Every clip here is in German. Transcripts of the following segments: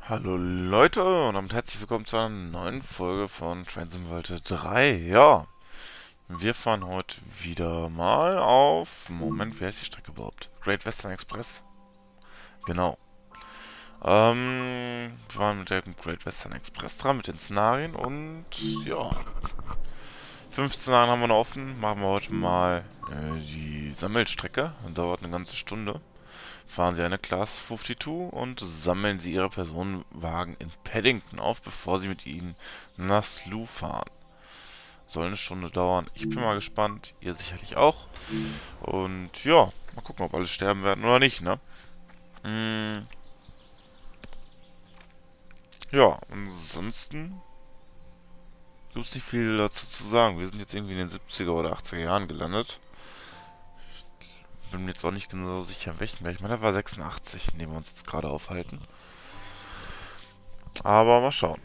Hallo Leute und damit herzlich willkommen zu einer neuen Folge von Train Simulator 3. Ja, wir fahren heute wieder mal auf... Moment, wie heißt die Strecke überhaupt? Great Western Express? Genau. Wir waren mit der Great Western Express dran, mit den Szenarien und ja, 5 Szenarien haben wir noch offen. Machen wir heute mal die Sammelstrecke. Das dauert eine ganze Stunde. Fahren Sie eine Class 52 und sammeln Sie Ihre Personenwagen in Paddington auf, bevor Sie mit ihnen nach Slough fahren. Soll eine Stunde dauern. Ich bin mal gespannt. Ihr sicherlich auch. Und ja, mal gucken, ob alle sterben werden oder nicht, ne? Mm, ja, ansonsten gibt es nicht viel dazu zu sagen. Wir sind jetzt irgendwie in den 70er oder 80er Jahren gelandet. Bin mir jetzt auch nicht genau sicher, welchen Jahr. Ich meine, da war 86, in dem wir uns jetzt gerade aufhalten. Aber mal schauen.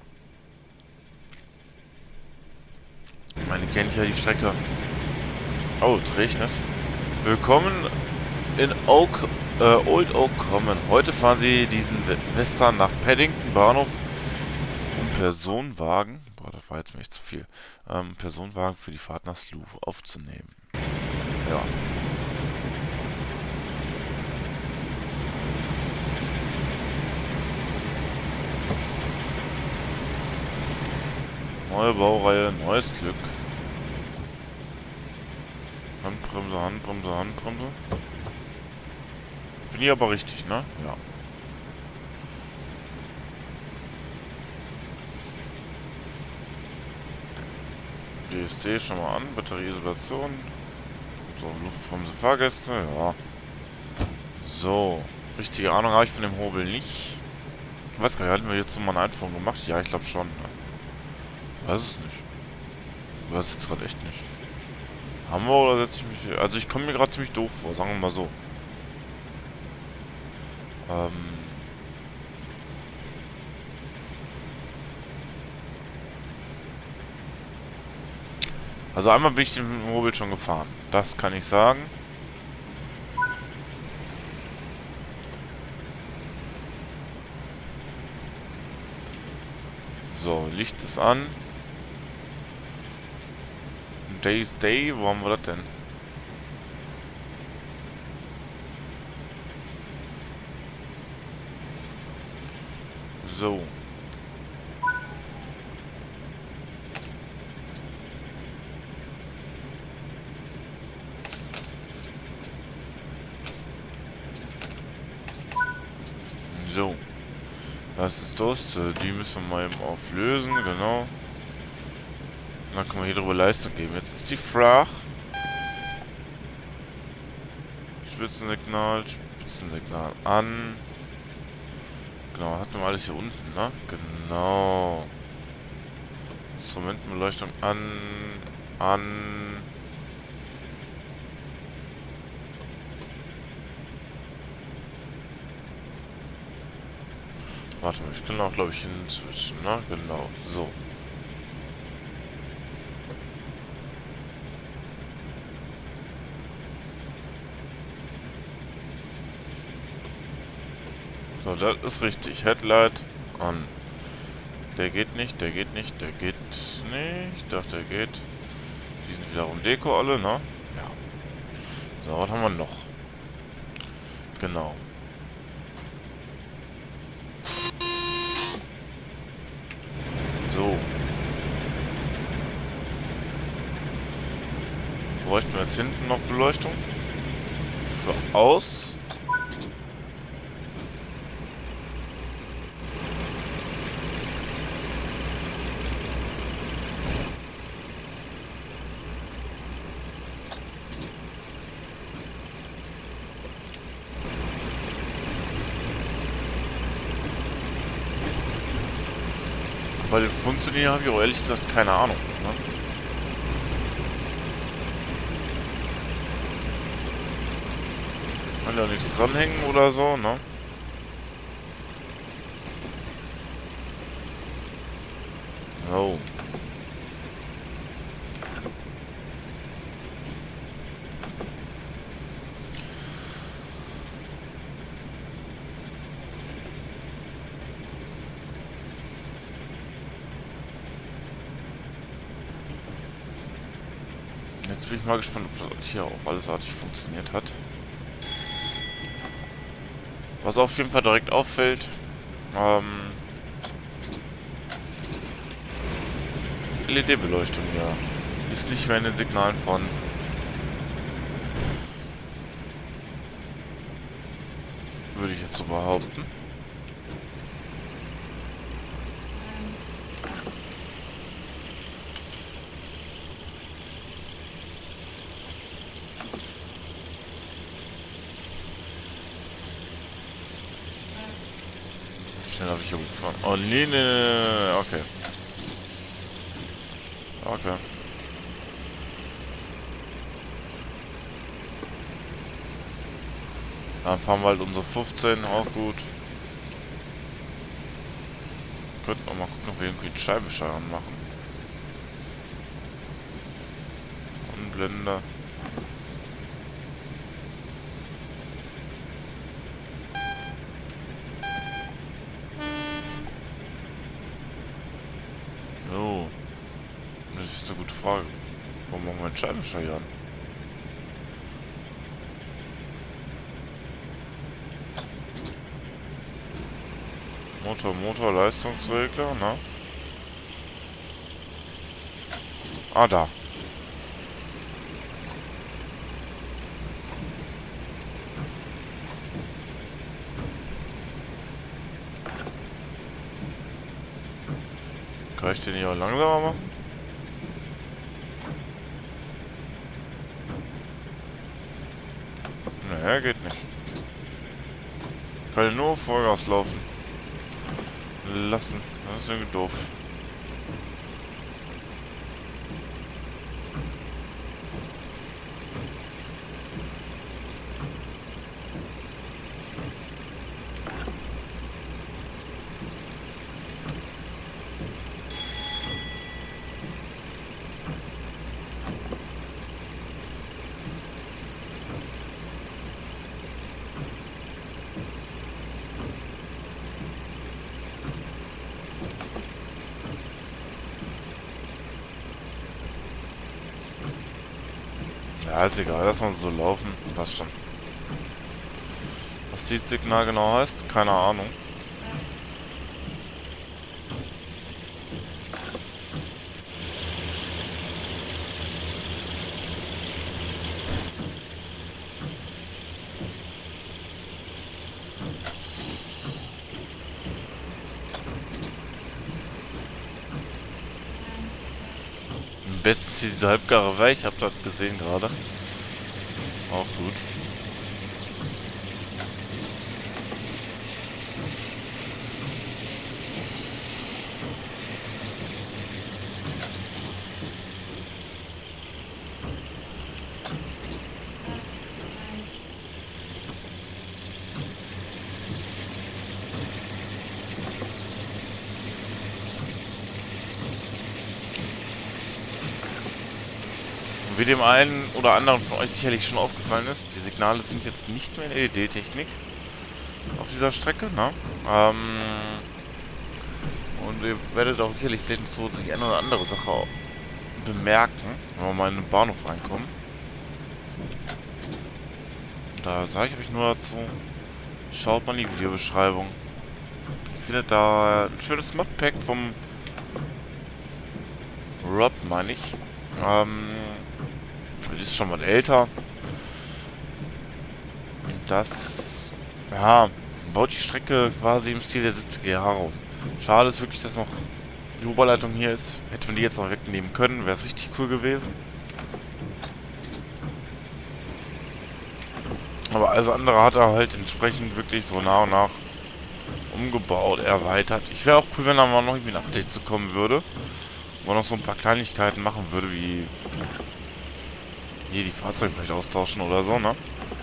Ich meine, kennt ja die Strecke. Oh, es regnet. Willkommen in Old Oak Common. Heute fahren Sie diesen Western nach Paddington Bahnhof, um Personenwagen, boah, das war jetzt mir echt zu viel, Personenwagen für die Fahrt nach Slough aufzunehmen. Ja. Neue Baureihe, neues Glück. Handbremse, Handbremse, Handbremse. Bin ich aber richtig, ne? Ja. DSC schon mal an, Batterieisolation. So, Luftbremse, Fahrgäste, ja. So, richtige Ahnung habe ich von dem Hobel nicht. Ich weiß gar nicht, hatten wir jetzt so mal eine Einführung gemacht? Ja, ich glaube schon. Ne? Weiß es nicht. Weiß jetzt gerade echt nicht. Haben wir oder setze ich mich... Also ich komme mir gerade ziemlich doof vor, sagen wir mal so. Ähm... Also einmal bin ich den Hobel schon gefahren. Das kann ich sagen. So, Licht ist an. Day's Day, wo haben wir das denn? So. So. Das ist das. Die müssen wir mal eben auflösen, genau. Und dann können wir hier drüber Leistung geben. Jetzt ist die Frage. Spitzensignal, Spitzensignal an. Genau, hatten wir alles hier unten, ne? Genau. Instrumentenbeleuchtung an. An. Warte mal, ich kann auch, glaube ich, hinzwischen, ne? Genau, so. So, das ist richtig. Headlight an. Der geht nicht, der geht nicht, der geht nicht. Ich dachte, der geht. Die sind wiederum Deko alle, ne? Ja. So, was haben wir noch? Genau. So. Bräuchten wir jetzt hinten noch Beleuchtung? Für aus. Bei dem Funktionieren habe ich auch ehrlich gesagt keine Ahnung. Ne? Kann ja nichts dranhängen oder so, ne? Oh. Jetzt bin ich mal gespannt, ob das hier auch alles artig funktioniert hat. Was auf jeden Fall direkt auffällt, die LED-Beleuchtung hier ist nicht mehr in den Signalen von. Würde ich jetzt so behaupten. Schnell habe ich hier gefahren. Oh, nee, nee, okay. Okay. Dann fahren wir halt unsere 15, auch gut. Könnten auch mal gucken, ob wir irgendwie einen Scheibenwischer anmachen. Und Blender. Oh. Das ist eine gute Frage. Warum machen wir einen Scheibenwischer hier an? Motor, Leistungsregler, ne? Ah, da. Kann ich den hier auch langsamer machen? Ne, geht nicht. Kann nur Vollgas laufen. Lassen. Das ist irgendwie doof. Ja, ist egal, lass mal so laufen. Passt schon. Was dieses Signal genau heißt? Keine Ahnung. Am besten ist diese halbgare Weich, ich hab das gesehen gerade. Auch gut. Wie dem einen oder anderen von euch sicherlich schon aufgefallen ist, die Signale sind jetzt nicht mehr in LED-Technik auf dieser Strecke, ne? Und ihr werdet auch sicherlich sehen, so die eine oder andere Sache auch bemerken, wenn wir mal in den Bahnhof reinkommen. Da sage ich euch nur dazu, schaut mal in die Videobeschreibung. Ihr findet da ein schönes Modpack vom Rob, meine ich. Das ist schon mal älter. Das, ja, baut die Strecke quasi im Stil der 70er Jahre um. Schade ist wirklich, dass noch die Oberleitung hier ist. Hätte man die jetzt noch wegnehmen können, wäre es richtig cool gewesen. Aber alles andere hat er halt entsprechend wirklich so nach und nach umgebaut, erweitert. Ich wäre auch cool, wenn da mal noch irgendwie ein Update zu kommen würde. Wo man noch so ein paar Kleinigkeiten machen würde, wie hier die Fahrzeuge vielleicht austauschen oder so, ne?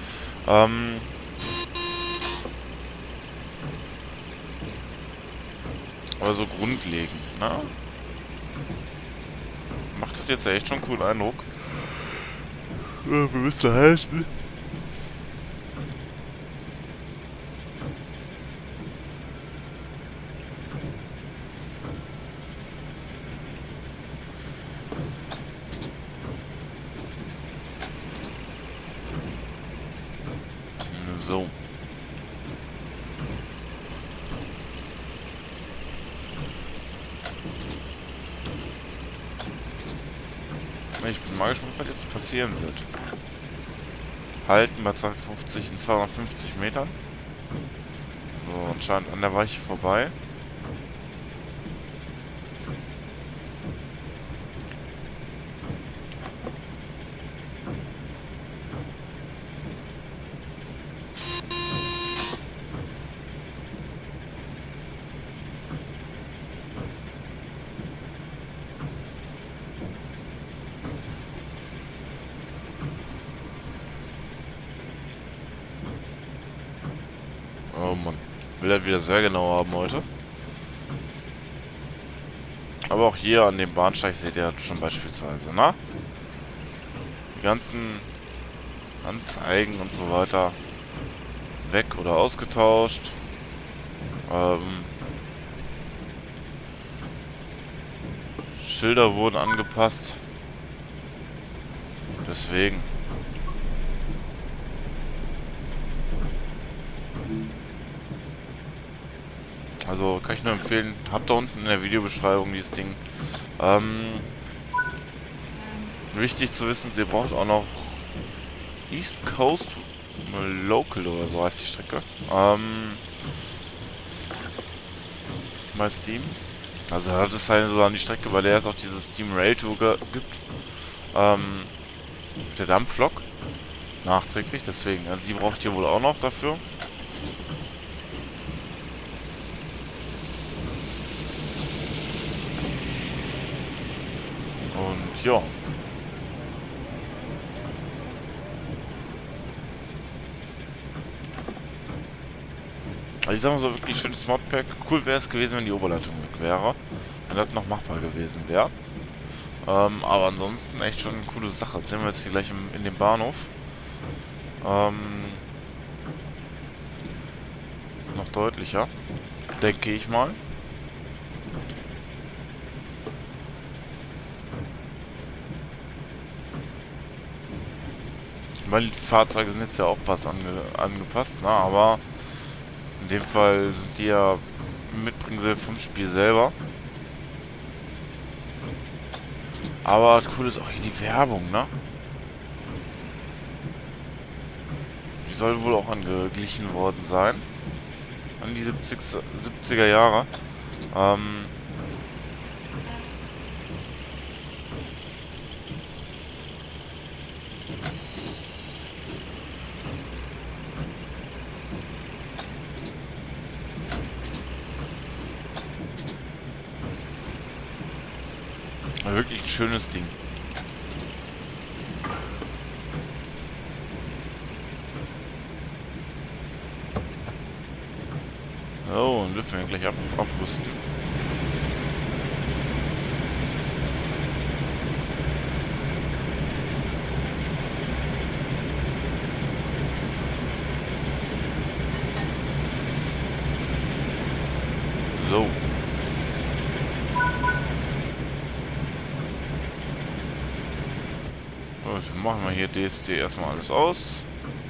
Aber so grundlegend, ne? Macht das jetzt ja echt schon einen coolen Eindruck. Ja, wir müssen helfen. Ich bin mal gespannt, was jetzt passieren wird. Halten bei 250 und 250 Metern. So, anscheinend an der Weiche vorbei. Oh Mann. Will er wieder sehr genau haben heute. Aber auch hier an dem Bahnsteig seht ihr schon beispielsweise, ne? Die ganzen Anzeigen und so weiter weg oder ausgetauscht. Schilder wurden angepasst. Deswegen. Also kann ich nur empfehlen, habt da unten in der Videobeschreibung dieses Ding. Wichtig zu wissen, ihr braucht auch noch East Coast Local oder so heißt die Strecke. Bei Steam. Also das ist halt so an die Strecke, bei der es auch dieses Steam Rail Tour gibt. Mit der Dampflok. Nachträglich, deswegen. Also die braucht ihr wohl auch noch dafür. Und ja. Also ich sag mal so, wirklich schönes Modpack. Cool wäre es gewesen, wenn die Oberleitung weg wäre. Wenn das noch machbar gewesen wäre. Aber ansonsten echt schon eine coole Sache. Jetzt sehen wir jetzt hier gleich in dem Bahnhof. Noch deutlicher. Denke ich mal. Weil die Fahrzeuge sind jetzt ja auch angepasst, ne? Aber in dem Fall sind die ja Mitbringsel vom Spiel selber. Aber cool ist auch hier die Werbung, ne? Die soll wohl auch angeglichen worden sein. An die 70er Jahre. Wirklich ein schönes Ding. Oh, und dürfen wir gleich abrüsten. So. Gut, machen wir hier DST erstmal alles aus.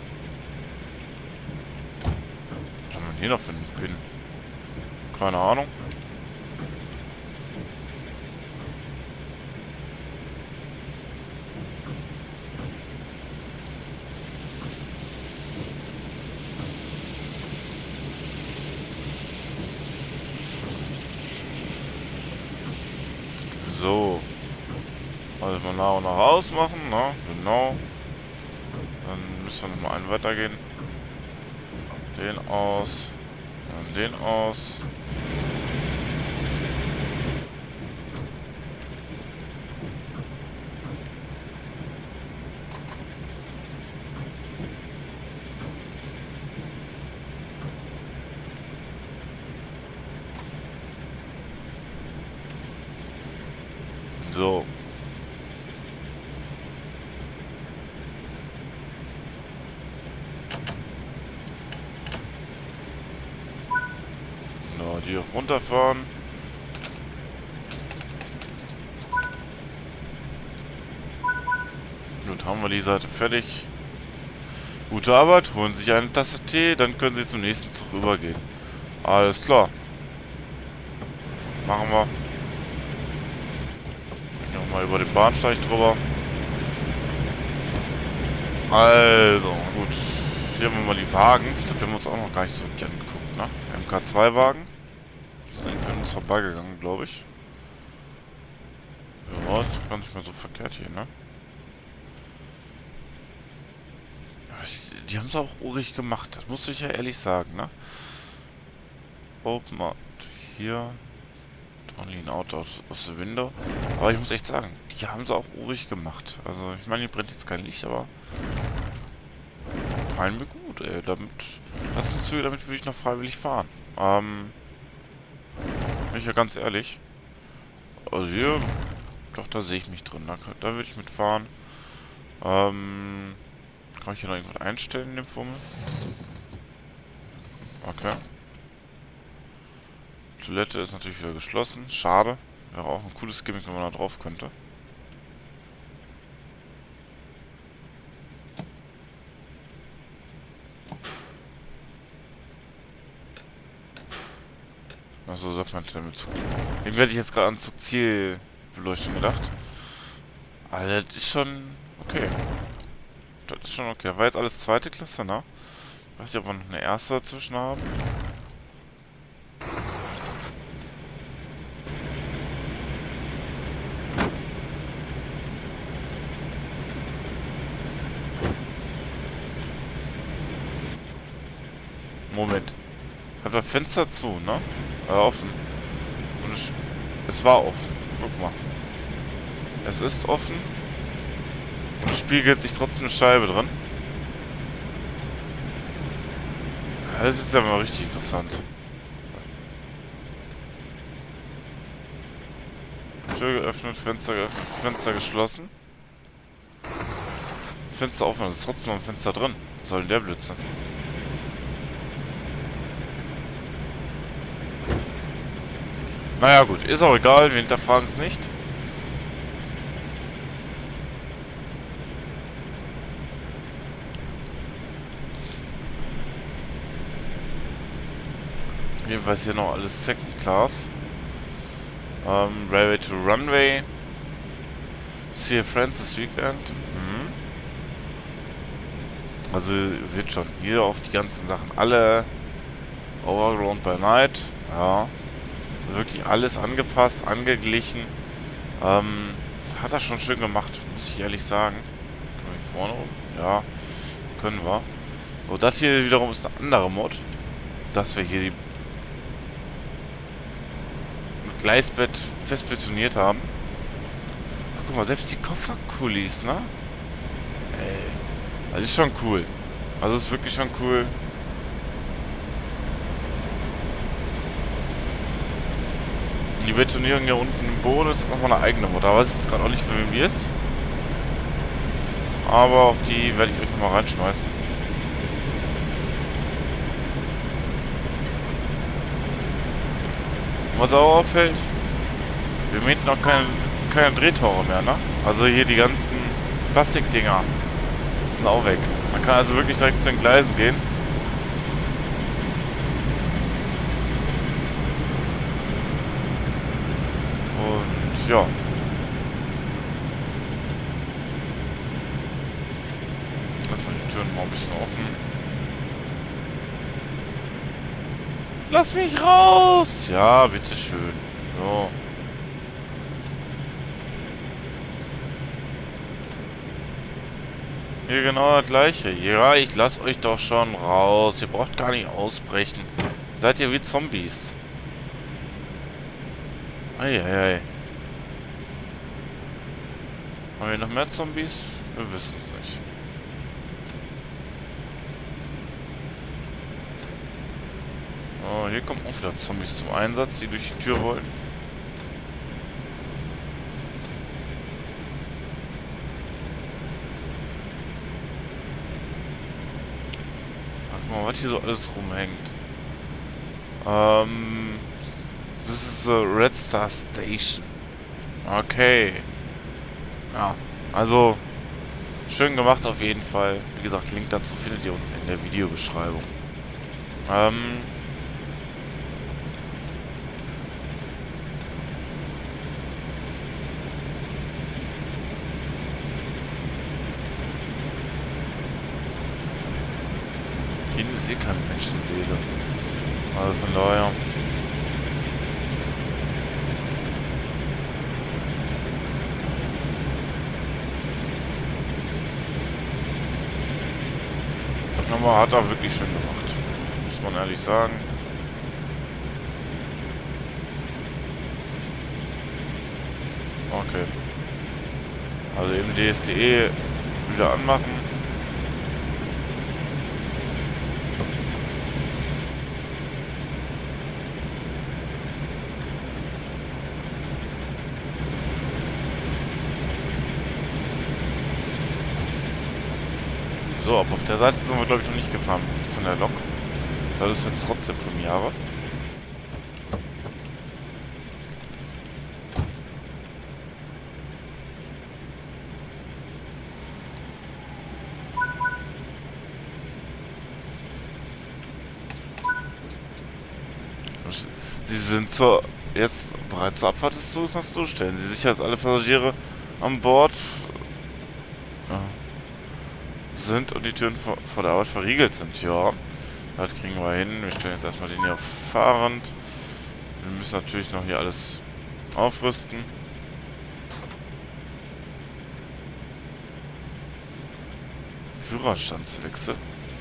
Was haben wir hier noch für einen Pin? Keine Ahnung. So. Also mal nach und nach ausmachen, ne? Genau. Dann müssen wir nochmal einen weitergehen. Den aus. Dann den aus. So. No, die auf runterfahren. Gut, haben wir die Seite fertig. Gute Arbeit, holen sich eine Tasse Tee, dann können Sie zum nächsten Zug rübergehen. Alles klar. Machen wir. Nochmal über den Bahnsteig drüber. Also, gut. Hier haben wir mal die Wagen. Ich glaube, die haben wir uns auch noch gar nicht so wirklich angeguckt, ne? MK2-Wagen. Sind an uns vorbeigegangen, glaube ich. Ja, ist gar nicht mehr so verkehrt hier, ne? Die haben es auch urig gemacht. Das muss ich ja ehrlich sagen, ne? Open up. Hier. Only an out of the window. Aber ich muss echt sagen, die haben sie auch urig gemacht. Also, ich meine, hier brennt jetzt kein Licht, aber fallen mir gut, ey. Das sind Züge, damit würde ich noch freiwillig fahren. Bin ich ja ganz ehrlich. Also hier, doch, da sehe ich mich drin. Da würde ich mitfahren. Kann ich hier noch irgendwas einstellen in dem Fummel? Okay. Toilette ist natürlich wieder geschlossen. Schade. Wäre auch ein cooles Gimmick, wenn man da drauf könnte. Achso, sagt man mit Zug. Irgendwie hätte ich jetzt gerade an Zugzielbeleuchtung gedacht. Aber das ist schon okay. Das ist schon okay. War jetzt alles zweite Klasse, ne? Ich weiß nicht, ob wir noch eine erste dazwischen haben. Moment. Ich hab das Fenster zu, ne? Offen. Und es war offen. Guck mal. Es ist offen. Und es spiegelt sich trotzdem eine Scheibe drin. Das ist jetzt ja mal richtig interessant. Tür geöffnet, Fenster geschlossen. Fenster offen, es ist trotzdem noch ein Fenster drin. Was soll denn der Blödsinn? Naja gut, ist auch egal, wir hinterfragen es nicht. Jedenfalls hier noch alles Second Class. Railway to Runway. See a friends this weekend. Mhm. Also, ihr seht schon, hier auch die ganzen Sachen. Alle Overground by Night. Ja. Wirklich alles angepasst, angeglichen. Hat er schon schön gemacht, muss ich ehrlich sagen. Können wir hier vorne rum? Ja, können wir. So, das hier wiederum ist eine andere Mod. Dass wir hier die mit Gleisbett fest betoniert haben. Ach, guck mal, selbst die Kofferkulis, ne? Ey, das ist schon cool. Also ist wirklich schon cool. Die Betonierung hier unten im Boden ist nochmal eine eigene Mod. Da weiß ich jetzt gerade auch nicht, für wen die ist. Aber auch die werde ich euch nochmal reinschmeißen. Was auch auffällt, wir mieten auch keine Drehtore mehr, ne? Also hier die ganzen Plastikdinger sind auch weg. Man kann also wirklich direkt zu den Gleisen gehen. Und ja. Lass mal die Türen mal ein bisschen offen. Lass mich raus! Ja, bitteschön. So. Hier genau das gleiche. Ja, ich lass euch doch schon raus. Ihr braucht gar nicht ausbrechen. Seid ihr wie Zombies. Eieiei. Haben wir noch mehr Zombies? Wir wissen es nicht. Oh, hier kommen auch wieder Zombies zum Einsatz, die durch die Tür wollen. Ach, guck mal, was hier so alles rumhängt. This is a Red Star Station. Okay. Ja, also schön gemacht auf jeden Fall. Wie gesagt, Link dazu findet ihr unten in der Videobeschreibung. ist eh keine Menschenseele. Also von daher. Aber hat er wirklich schön gemacht. Muss man ehrlich sagen. Okay. Also eben DSDE wieder anmachen. So, aber auf der Seite sind wir, glaube ich, noch nicht gefahren von der Lok. Das ist jetzt trotzdem Premiere. Sie sind jetzt bereit zur Abfahrt des Zuges. Stellen Sie sicher, dass alle Passagiere an Bord sind und die Türen vor der Arbeit verriegelt sind. Ja, das kriegen wir hin. Wir stellen jetzt erstmal den hier auf fahrend. Wir müssen natürlich noch hier alles aufrüsten. Führerstandswechsel.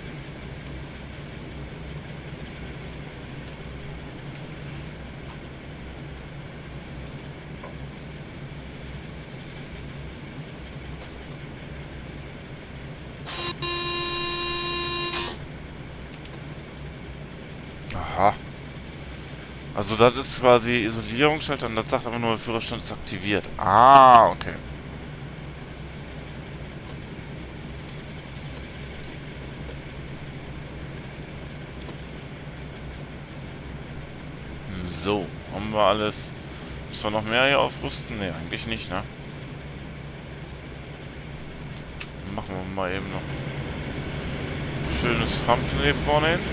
Aha. Also das ist quasi Isolierungsschalter und das sagt aber nur, der Führerstand ist aktiviert. Ah, okay. So, haben wir alles. Müssen wir noch mehr hier aufrüsten? Ne, eigentlich nicht, ne? Dann machen wir mal eben noch ein schönes Thumbnail vorne hin.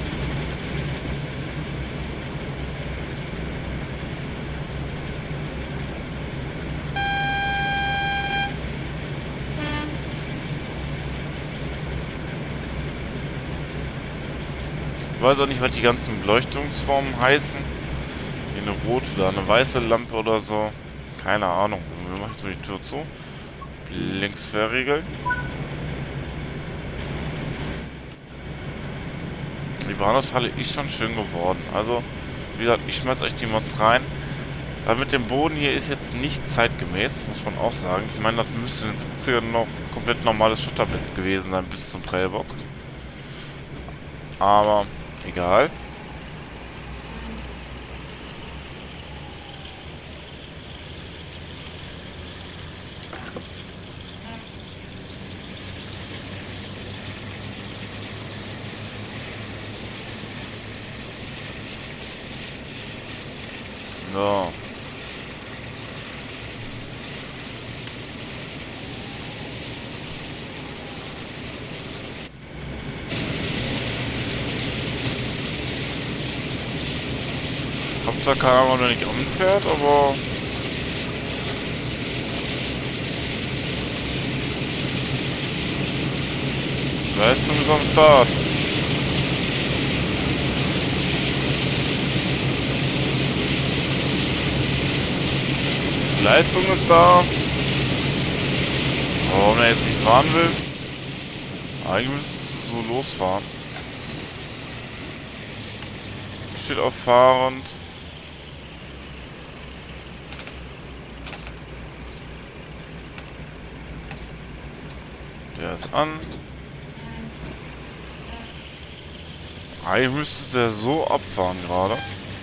Ich weiß auch nicht, was die ganzen Beleuchtungsformen heißen. Hier eine rote oder eine weiße Lampe oder so. Keine Ahnung. Wir machen jetzt mal die Tür zu. Links verriegeln. Die Bahnhofshalle ist schon schön geworden. Also, wie gesagt, ich schmeiß euch die Mods rein. Weil mit dem Boden hier ist jetzt nicht zeitgemäß, muss man auch sagen. Ich meine, das müsste in den 70ern noch komplett normales Schotterbett gewesen sein bis zum Prellbock. Aber egal. So. Hauptsache keine Ahnung, wenn er nicht anfährt, aber... Leistung ist am Start. Leistung ist da. Warum er jetzt nicht fahren will? Eigentlich müsste es so losfahren. Steht auf fahrend. Der ist an. Eigentlich müsste der so abfahren gerade.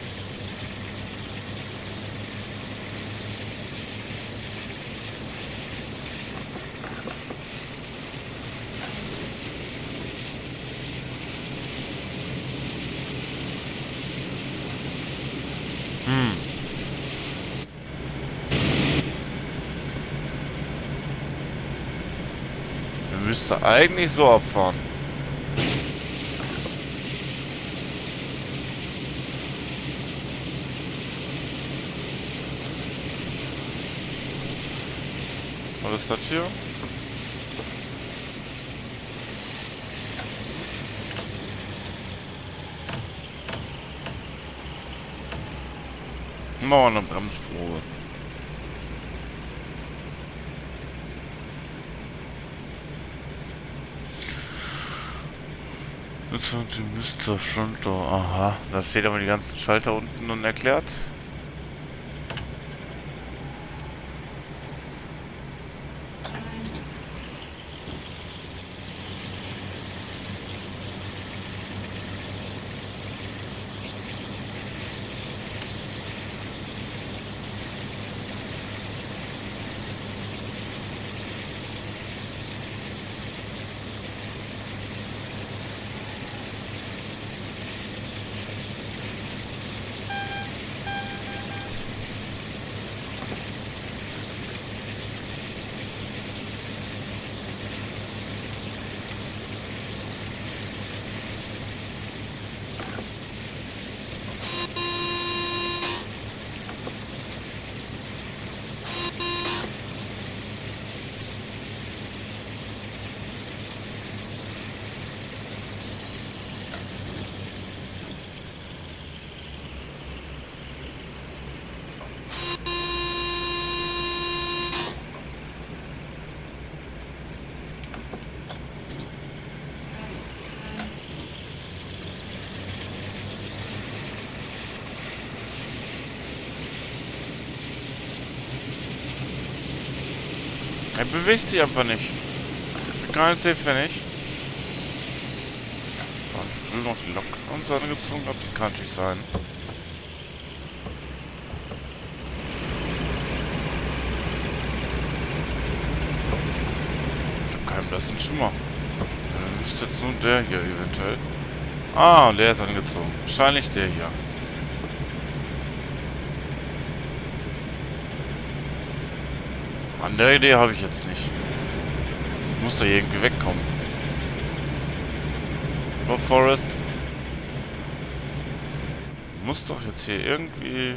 Er müsste eigentlich so abfahren. Was ist das hier? Machen wir eine Bremsprobe. Jetzt hat die Mr. schon da. Aha, da steht aber die ganzen Schalter unten und erklärt. Er bewegt sich einfach nicht. Für keinen Safe, wenn nicht. Oh, ich will noch die Lok und seine gezogen hat. Kann natürlich sein. Ich hab keinen blassen Schimmer. Dann ist jetzt nur der hier eventuell. Ah, und der ist angezogen. Wahrscheinlich der hier. Andere Idee habe ich jetzt nicht. Muss da irgendwie wegkommen. Oh, Forest. Muss doch jetzt hier irgendwie...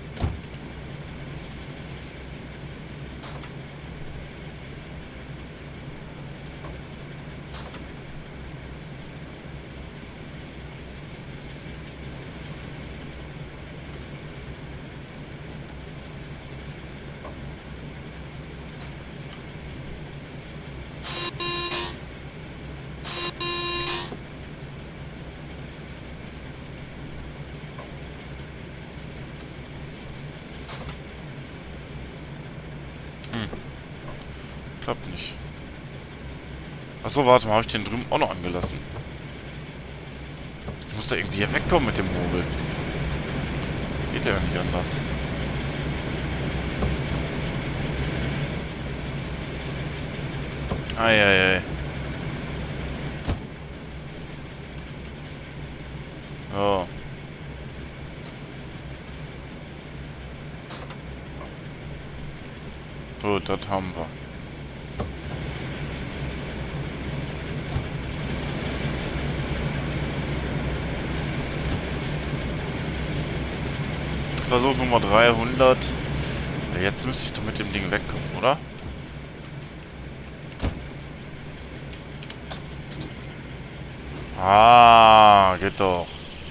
Klappt nicht. Achso, warte mal, habe ich den drüben auch noch angelassen? Ich muss da irgendwie hier wegkommen mit dem Hobel. Geht ja nicht anders. Eieiei. Oh. Gut, das haben wir. Versuch Nummer 300. Ja, jetzt müsste ich doch mit dem Ding wegkommen, oder? Ah, geht doch.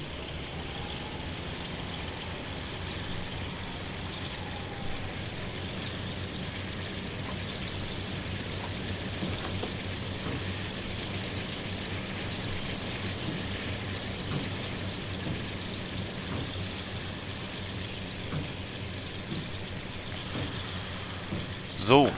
So.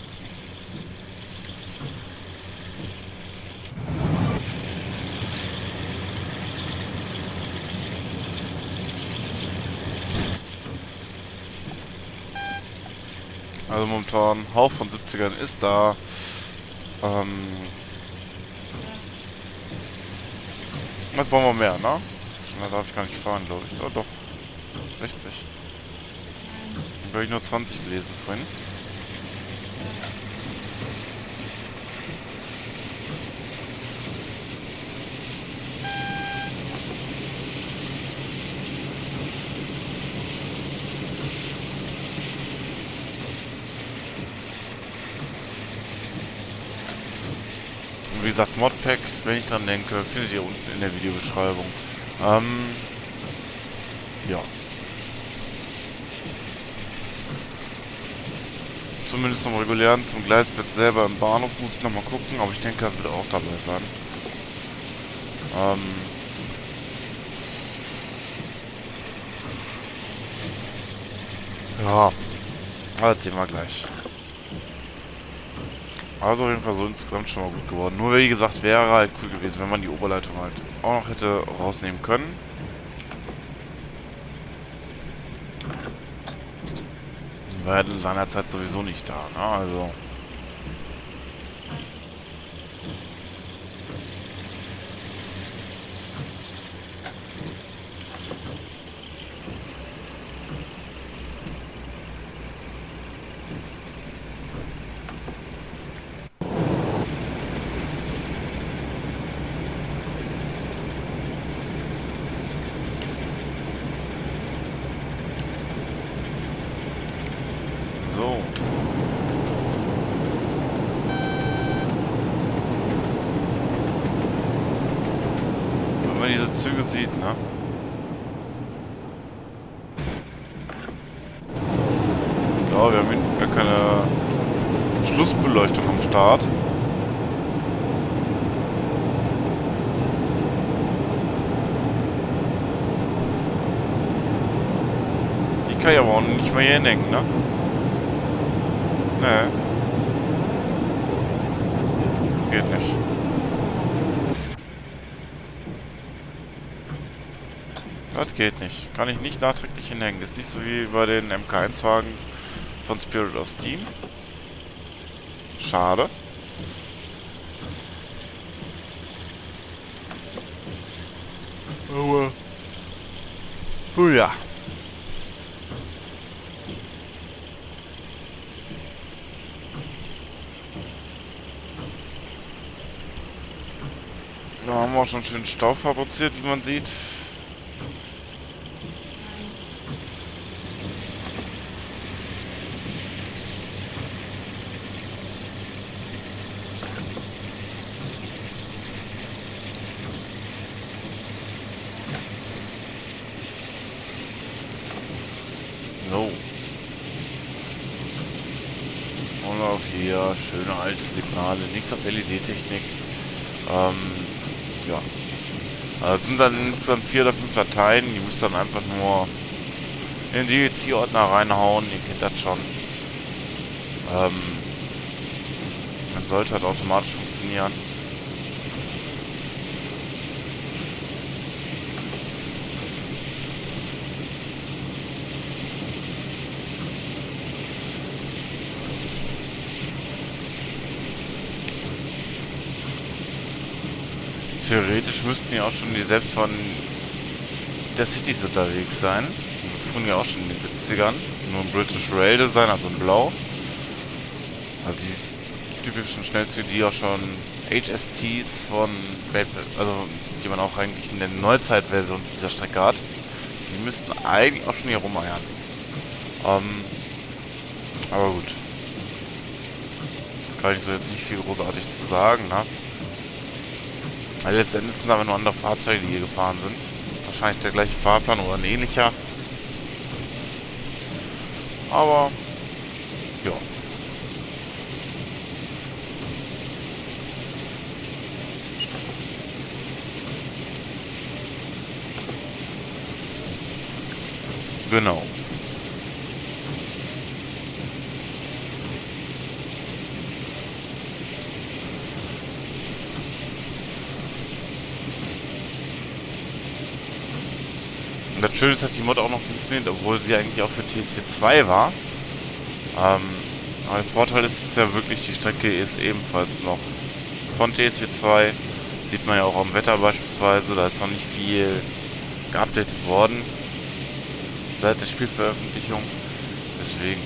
Also momentan Hauch von 70ern ist da. Was wollen wir mehr, ne? Schneller darf ich gar nicht fahren, glaube ich. Doch, 60. Dann habe ich nur 20 gelesen vorhin. Wie gesagt, Modpack, wenn ich dran denke, findet ihr unten in der Videobeschreibung. Ja. Zumindest zum regulären, zum Gleisbett selber im Bahnhof muss ich nochmal gucken, aber ich denke, er wird auch dabei sein. Ja, aber das sehen wir gleich. Also auf jeden Fall so insgesamt schon mal gut geworden. Nur wie gesagt, wäre halt cool gewesen, wenn man die Oberleitung halt auch noch hätte rausnehmen können. Die war halt in seiner Zeit sowieso nicht da, ne? Also... So. Wenn man diese Züge sieht, ne? Ja, wir haben hinten gar keine Schlussbeleuchtung am Start. Die kann ich aber auch nicht mehr hier hinhängen, ne? Nee. Geht nicht. Das geht nicht. Kann ich nicht nachträglich hinhängen. Ist nicht so wie bei den MK1-Wagen von Spirit of Steam. Schade. Aber... ja. Da haben wir auch schon schön Stau fabriziert, wie man sieht. So. Und auch hier schöne alte Signale, nichts auf LED-Technik. Ja. Also es sind dann insgesamt 4 oder 5 Dateien, die müsst dann einfach nur in den DLC-Ordner reinhauen, ihr kennt das schon. Dann sollte halt automatisch funktionieren. Theoretisch müssten ja auch schon die selbst von der Cities unterwegs sein. Die fuhren ja auch schon in den 70ern. Nur ein British Rail Design, also in Blau. Also die typischen Schnellzüge, die auch schon HSTs von also die man auch eigentlich in der Neuzeitversion dieser Strecke hat. Die müssten eigentlich auch schon hier rumeiern. Aber gut. Kann ich so jetzt nicht viel großartig zu sagen, ne? Weil letztendlich sind aber nur andere Fahrzeuge, die hier gefahren sind. Wahrscheinlich der gleiche Fahrplan oder ein ähnlicher. Aber, ja. Genau. Und das Schöne ist, dass die Mod auch noch funktioniert, obwohl sie eigentlich auch für TSV 2 war. Aber der Vorteil ist jetzt ja wirklich, die Strecke ist ebenfalls noch von TSV 2. Sieht man ja auch am Wetter beispielsweise, da ist noch nicht viel geupdatet worden seit der Spielveröffentlichung. Deswegen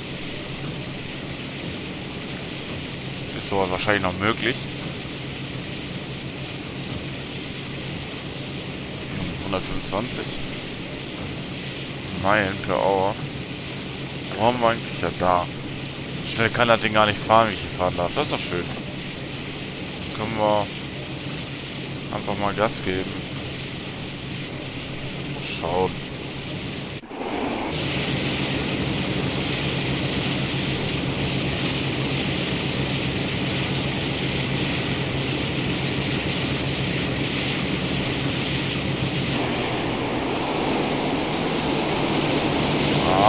ist sowas wahrscheinlich noch möglich. 125 Meilen per Hour. Wo haben wir eigentlich? Ja, da. Schnell kann das Ding gar nicht fahren, wie ich hier fahren darf. Das ist doch schön. Können wir einfach mal Gas geben. Mal schauen.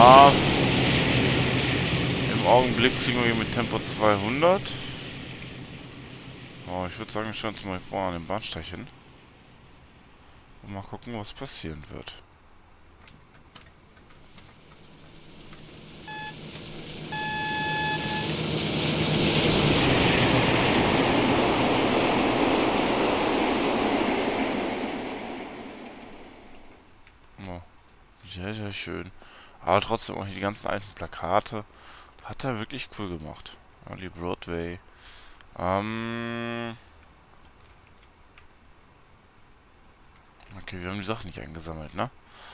Ja. Im Augenblick fliegen wir hier mit Tempo 200. Oh, ich würde sagen, wir stellen uns mal vorne an den Bahnsteig hin. Und mal gucken, was passieren wird. Oh, sehr, sehr schön. Aber trotzdem auch die ganzen alten Plakate. Hat er wirklich cool gemacht. Early Broadway. Okay, wir haben die Sachen nicht eingesammelt, ne?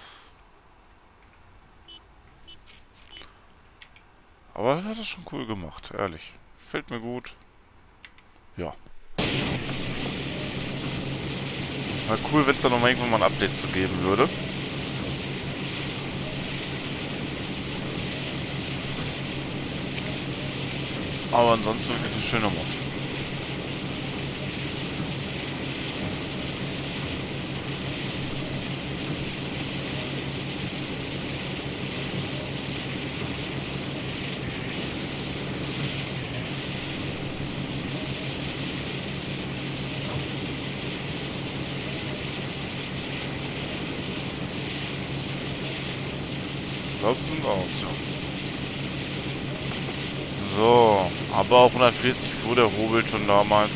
Aber er hat das schon cool gemacht, ehrlich. Fällt mir gut. Ja. War cool, wenn es da nochmal irgendwann mal ein Update zu geben würde. Aber ansonsten wirklich ein schöner Mod. Glaubst du aus, ja. So, aber auch 140 fuhr der Hobel schon damals.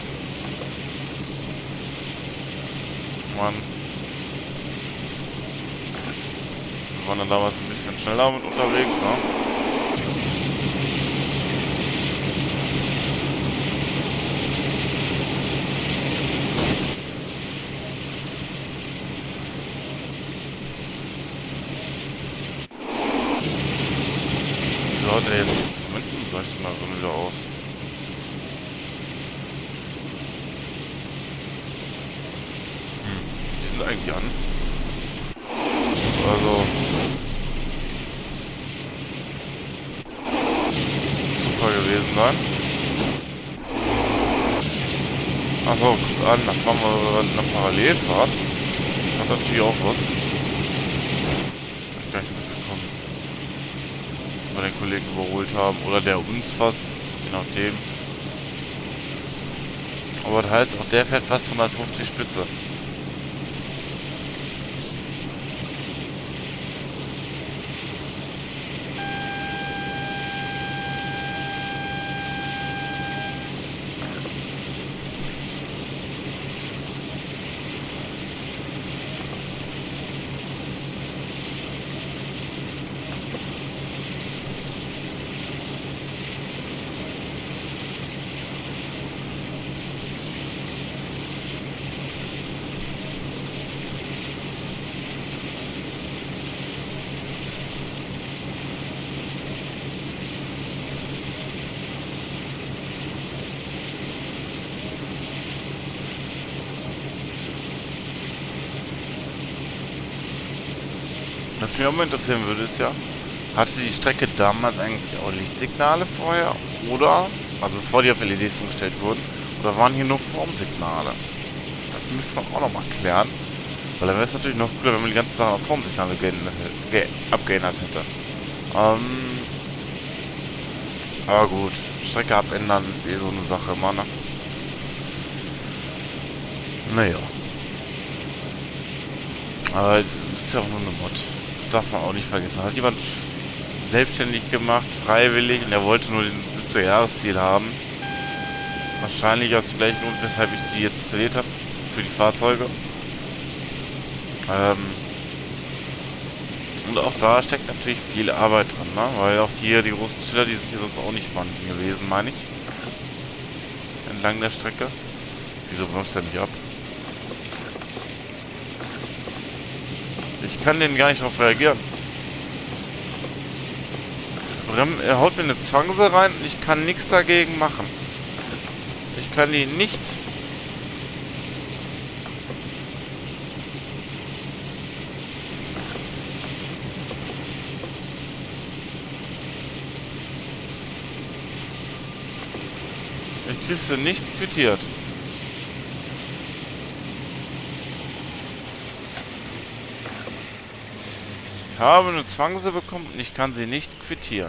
Mann. Wir waren dann damals ein bisschen schneller mit unterwegs, ne? Wieso hat er jetzt die Instrumentenbeleuchtung da drin wieder aus? Die sind eigentlich an. Also. Zufall gewesen sein. Achso, an, dann fahren wir eine Parallelfahrt. Das hat natürlich auch was. Hab ich gar nicht mitbekommen. Wenn wir den Kollegen überholt haben. Oder der uns fast. Je nachdem. Aber das heißt, auch der fährt fast 150 Spitze. Was mich auch mal interessieren würde, ist ja, hatte die Strecke damals eigentlich auch Lichtsignale vorher? Oder, also bevor die auf LEDs umgestellt wurden, oder waren hier nur Formsignale? Das müsste man auch nochmal klären. Weil dann wäre es natürlich noch cooler, wenn man die ganze Sache auf Formsignale abgeändert hätte. Aber gut, Strecke abändern ist eh so eine Sache immer, ne? Naja. Aber das ist ja auch nur eine Mod. Darf man auch nicht vergessen. Hat jemand selbstständig gemacht, freiwillig, und er wollte nur den 70er-Jahres-Ziel haben. Wahrscheinlich aus dem gleichen Grund, weshalb ich die jetzt installiert habe für die Fahrzeuge. Und auch da steckt natürlich viel Arbeit dran, ne? Weil auch die großen Schilder, die sind hier sonst auch nicht vorhanden gewesen, meine ich. Entlang der Strecke. Wieso bremst er nicht ab? Ich kann den gar nicht darauf reagieren. Er haut mir eine Zwangse rein und ich kann nichts dagegen machen. Ich kann die nicht... Ich krieg sie nicht quittiert. Ich habe eine Zwangse bekommen und ich kann sie nicht quittieren.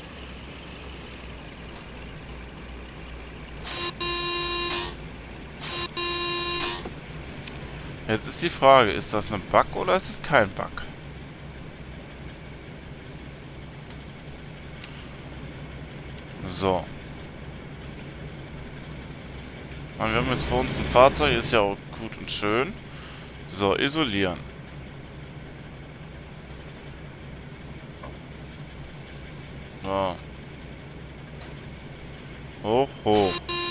Jetzt ist die Frage, ist das ein Bug oder ist es kein Bug? So. Und wir haben jetzt vor uns ein Fahrzeug, ist ja auch gut und schön. So, isolieren. So. Hoch, hoch.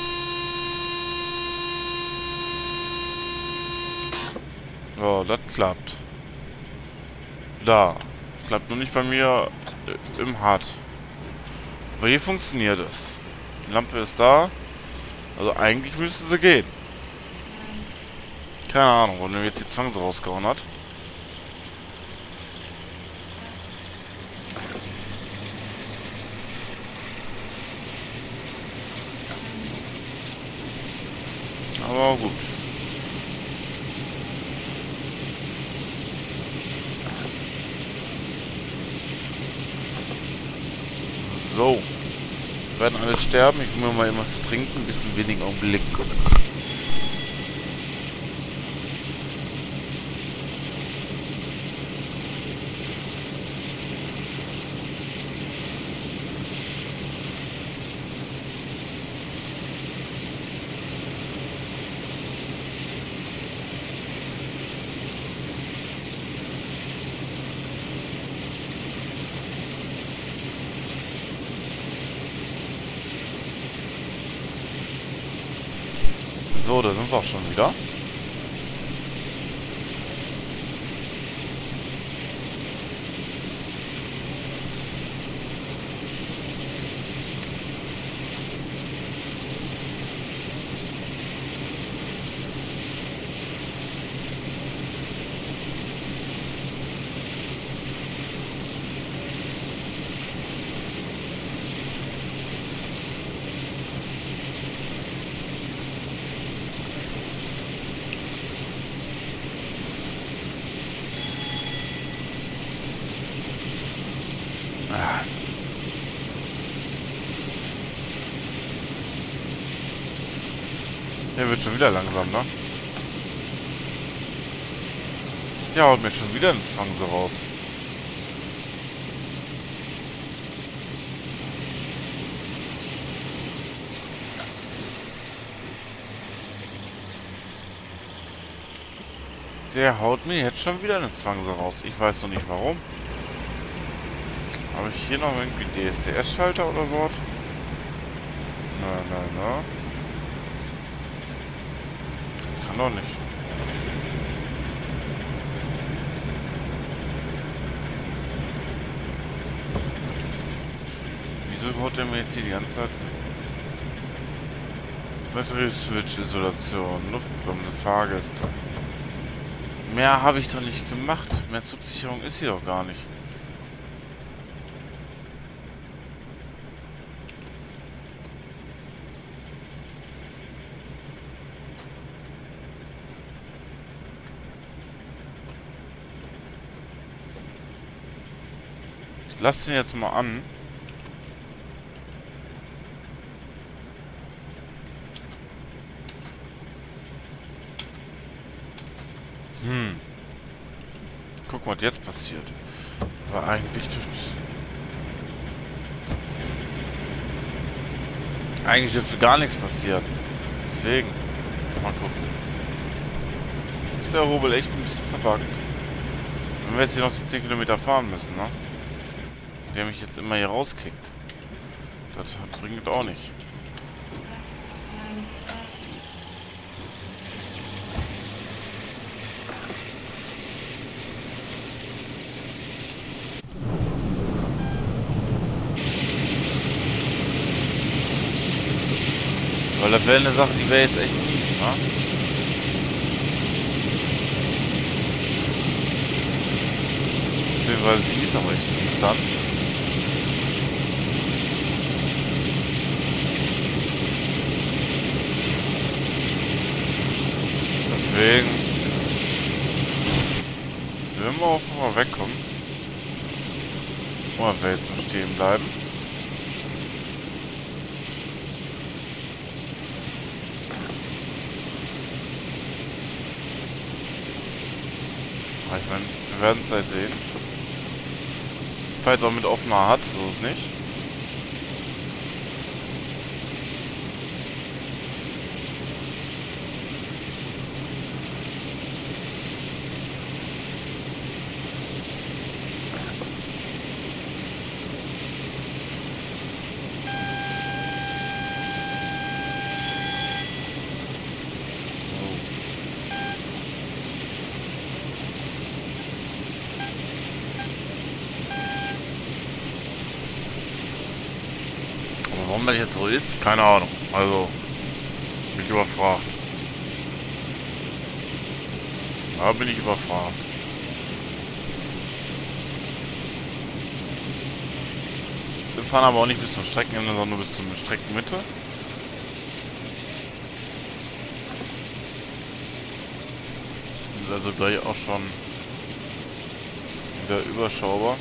So, das klappt. Da. Klappt nur nicht bei mir im HUD. Aber hier funktioniert es. Die Lampe ist da. Also eigentlich müsste sie gehen. Keine Ahnung, warum mir jetzt die Zwangse rausgehauen hat. Aber gut. So. Wir werden alle sterben. Ich will mir mal irgendwas zu trinken. Ein bisschen weniger Augenblick. So, da sind wir auch schon wieder. Der wird schon wieder langsam, ne? Der haut mir schon wieder eine Zwangse raus. Der haut mir jetzt schon wieder eine Zwangse raus. Ich weiß noch nicht warum. Habe ich hier noch irgendwie DSDS-Schalter oder so? Nein. Kann doch nicht. Wieso haut der mir jetzt hier die ganze Zeit? Batterie-Switch-Isolation, Luftbremse, Fahrgäste. Mehr habe ich doch nicht gemacht. Mehr Zugsicherung ist hier doch gar nicht. Lass den jetzt mal an. Guck mal, was jetzt passiert. Aber eigentlich dürfte gar nichts passieren. Deswegen. Mal gucken. Ist der Hobel echt ein bisschen verbuggt. Wenn wir jetzt hier noch die 10 Kilometer fahren müssen, ne? Der mich jetzt immer hier rauskickt. Das bringt auch nicht. Weil das wäre eine Sache, die wäre jetzt echt mies, ne? Beziehungsweise die ist aber echt mies dann. Deswegen will man auch mal wegkommen. Oder wir jetzt nur stehen bleiben. Aber ich meine, wir werden es gleich sehen. Falls auch mit offener hat, so ist nicht. Warum das jetzt so ist, keine Ahnung. Also, bin ich überfragt. Da bin ich überfragt. Wir fahren aber auch nicht bis zum Streckenende, sondern nur bis zur Streckenmitte. Ist also gleich auch schon wieder überschaubar.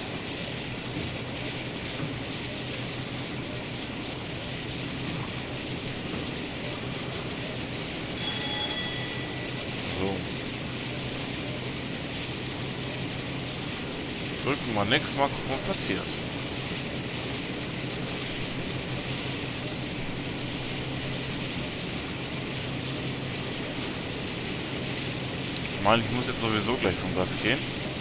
Drücken wir nichts, mal gucken, was passiert. Ich meine, ich muss jetzt sowieso gleich vom Gas gehen.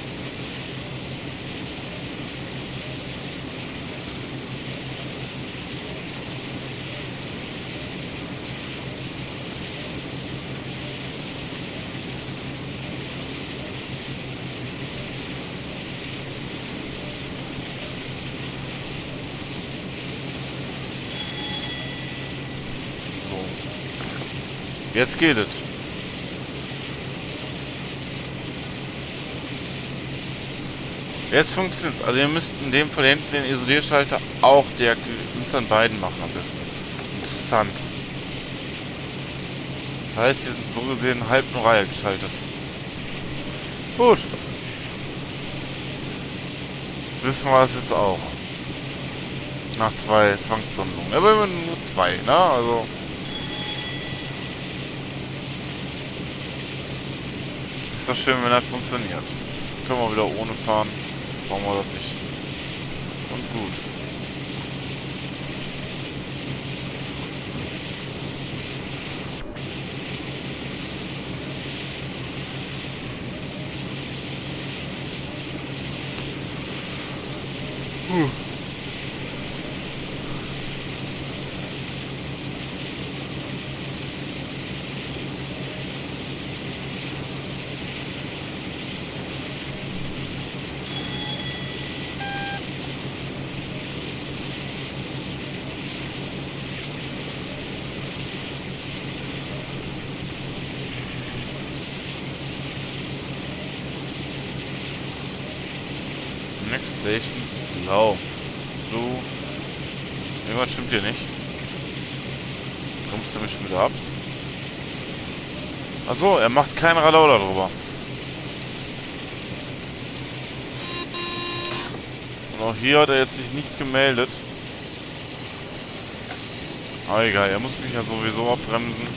Jetzt geht es. Jetzt funktioniert es. Also ihr müsst in dem Fall hinten den Isolierschalter auch deaktivieren. Müsst an beiden machen am besten. Interessant. Das heißt, die sind so gesehen halb nur Reihe geschaltet. Gut. Wissen wir das jetzt auch. Nach 2 Zwangsbremsungen. Aber immer nur 2, ne? Also. Ist das schön, wenn das funktioniert. Können wir wieder ohne fahren. Brauchen wir das nicht. Und gut. Next Station slow. Slow. Irgendwas stimmt hier nicht. Kommst du mich schon wieder ab? Achso, er macht keinen Radau darüber. Und auch hier hat er jetzt sich nicht gemeldet. Aber egal, er muss mich ja sowieso abbremsen.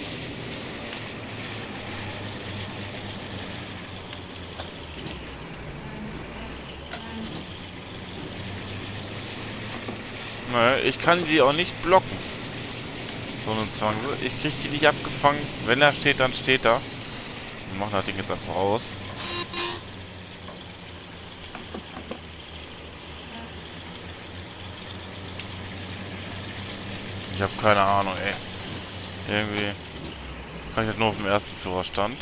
Naja, ich kann sie auch nicht blocken. So einen Zwang. Ich kriege sie nicht abgefangen. Wenn er steht, dann steht er. Wir machen das Ding jetzt einfach aus. Ich habe keine Ahnung, ey. Irgendwie kann ich das nur auf dem ersten Führerstand.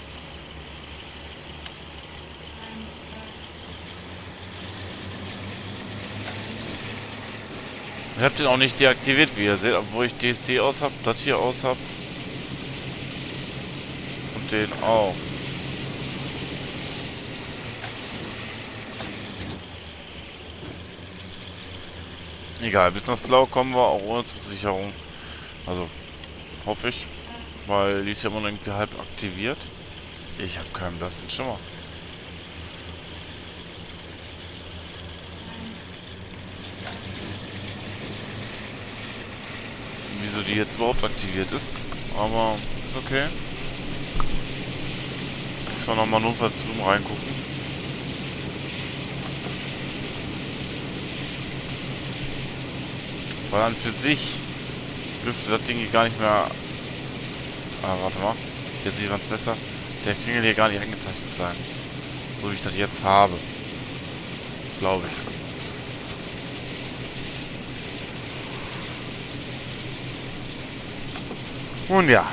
Ich habe den auch nicht deaktiviert, wie ihr seht, obwohl ich DSD aus habe, das hier aus habe. Und den auch. Egal, bis nach Slough kommen wir auch ohne Zugsicherung. Also, hoffe ich. Weil die ist ja immer noch irgendwie halb aktiviert. Ich habe keinen blassen Schimmer. wieso die jetzt überhaupt aktiviert ist. Aber ist okay. Müssen wir nochmal notfalls drüben reingucken. Weil an für sich dürfte das Ding hier gar nicht mehr... Ah, warte mal. Jetzt sieht man es besser. Der Kringel hier gar nicht eingezeichnet sein. So wie ich das jetzt habe. Glaube ich. Und ja.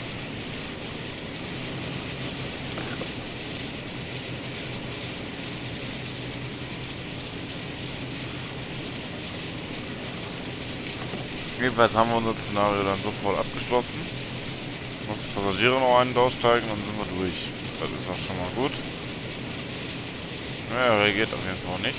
Jedenfalls haben wir unser Szenario dann sofort abgeschlossen. Muss die Passagiere noch ein- und aussteigen, dann sind wir durch. Das ist auch schon mal gut. Naja, reagiert auf jeden Fall nicht.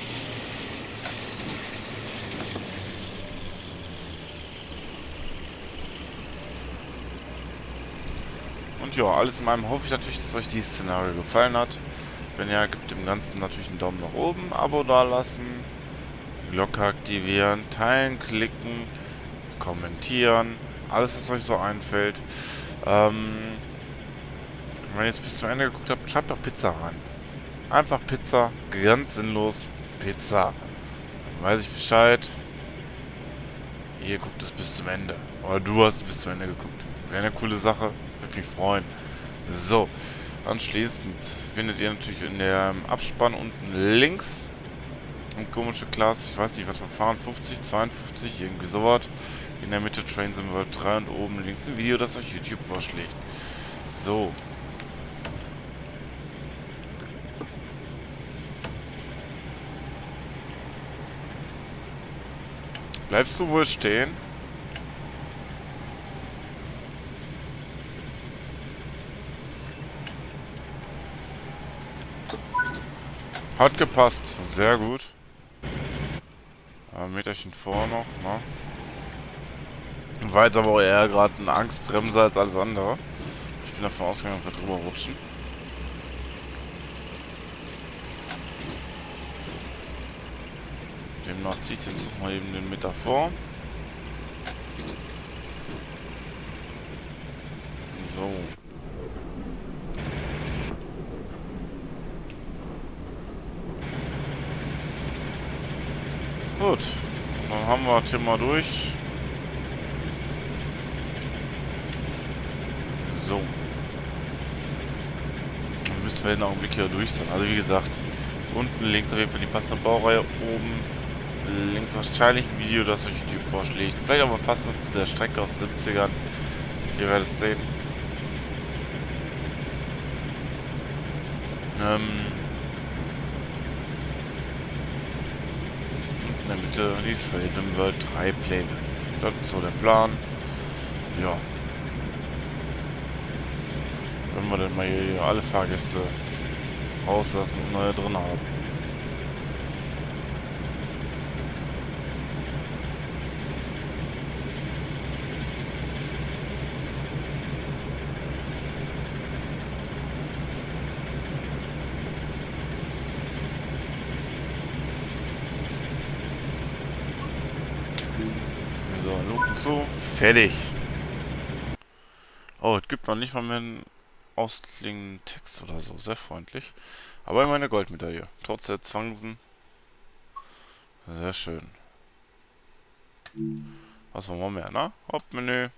Und ja, alles in allem hoffe ich natürlich, dass euch dieses Szenario gefallen hat. Wenn ja, gebt dem Ganzen natürlich einen Daumen nach oben, Abo dalassen, Glocke aktivieren, teilen, klicken, kommentieren, alles was euch so einfällt. Wenn ihr jetzt bis zum Ende geguckt habt, schreibt doch Pizza rein. Einfach Pizza, ganz sinnlos Pizza. Dann weiß ich Bescheid. Ihr guckt es bis zum Ende. Oder du hast es bis zum Ende geguckt. Wäre eine coole Sache. Würde mich freuen. So. Anschließend findet ihr natürlich in der Abspann unten links eine komische Klasse. Ich weiß nicht, was wir fahren. 50, 52, irgendwie sowas. In der Mitte Train Sim World 3 und oben links ein Video, das euch YouTube vorschlägt. So. Bleibst du wohl stehen? Hat gepasst. Sehr gut. Ein Meterchen vor noch, ne? War jetzt aber auch eher gerade eine Angstbremse als alles andere. Ich bin davon ausgegangen, dass wir drüber rutschen. Demnach ziehe ich jetzt noch mal eben den Meter vor. So. Gut. Dann haben wir das Thema durch. So. Dann müssten wir den Augenblick hier durch sein. Also wie gesagt, unten links auf jeden Fall die passende Baureihe, oben links wahrscheinlich ein Video, das euch YouTube vorschlägt. Vielleicht auch mal passend zu der Strecke aus den 70ern. Ihr werdet es sehen. In der Mitte die Train Sim World 3 Playlist. Das ist so der Plan. Ja. Wenn wir dann mal hier alle Fahrgäste rauslassen und neue drin haben. So, Luken zu. Fertig. Oh, es gibt noch nicht mal mehr einen ausklingenden Text oder so. Sehr freundlich. Aber immerhin eine Goldmedaille. Trotz der Zwangsen. Sehr schön. Was wollen wir mehr, ne? Hauptmenü.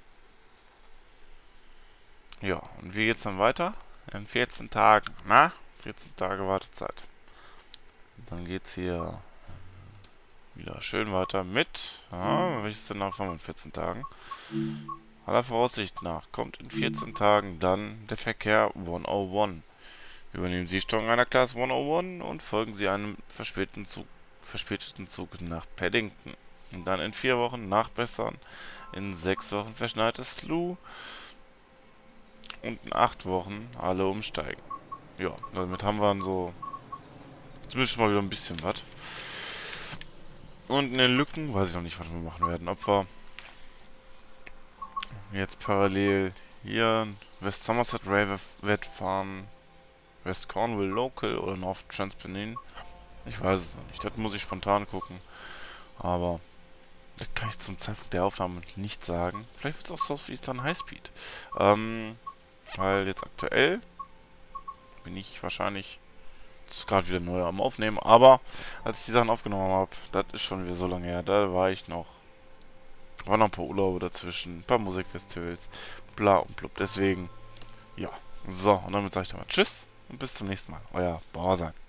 Ja, und wie geht's dann weiter? In 14 Tagen, na? 14 Tage Wartezeit. Dann geht's hier wieder schön weiter mit. Welches denn nach 14 Tagen? Aller Voraussicht nach kommt in 14 Tagen dann der Verkehr 101. Übernehmen Sie Steuerung einer Class 101 und folgen Sie einem verspäteten Zug nach Paddington. Und dann in 4 Wochen nachbessern, in 6 Wochen verschneites Slough und in 8 Wochen alle umsteigen. Ja, damit haben wir dann so zumindest schon mal wieder ein bisschen was. Und in den Lücken weiß ich noch nicht, was wir machen werden. Ob wir jetzt parallel hier West Somerset Railway fahren, West Cornwall Local oder North Transpennine. Ich weiß es noch nicht. Das muss ich spontan gucken. Aber Das kann ich zum Zeitpunkt der Aufnahme nicht sagen. Vielleicht wird es auch Southeastern Highspeed. Weil jetzt aktuell bin ich wahrscheinlich gerade wieder neu am Aufnehmen. Aber als ich die Sachen aufgenommen habe, das ist schon wieder so lange her. Da war ich noch. Waren noch ein paar Urlaube dazwischen, ein paar Musikfestivals, bla und blub. Deswegen, ja. So, und damit sage ich dann mal Tschüss und bis zum nächsten Mal. Euer Bauer sein.